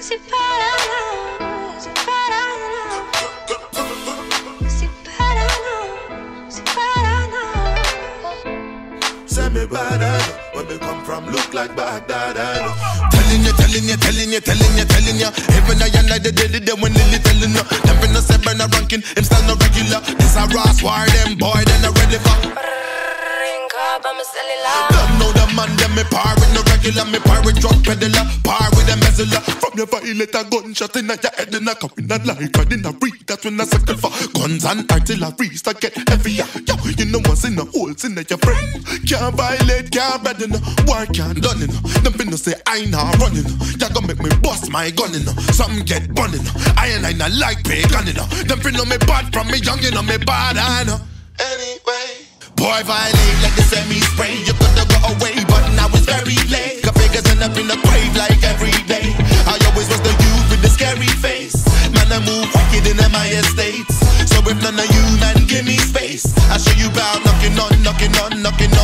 C'est pas là, non, c'est pas là, non. C'est pas là, non, c'est pas là, non. Say me bad, I know. Where me come from look like Baghdad, I know. Telling you. Even I and I did it when Lily telling you. Them finna say Burna ranking, him still no regular. This a Ross war, them boy, they not ready for. Don't know the man, them me par with no regular. Me par with drug peddler, par with a mezzler. From your violate a gunshot in your head and a cup in a life. I didn't read, that's when I circle for guns and artillery start get heavier. Yo, you know what's in the holes in your friend. Can't violate, can't better no. War can't done it. Them finna say I not running. You gonna make me bust my gun in. Some get bunning. I not like pagan in. Them finna me bad from me young, you know me bad, I know. Anyway. Boy, violate like the semi-spray. You coulda got away, but now it's very late. Got figures end up in the grave like every day. I always was the youth with the scary face. Man, I move wicked in my estates. So if none of you, man, give me space. I show you about knocking on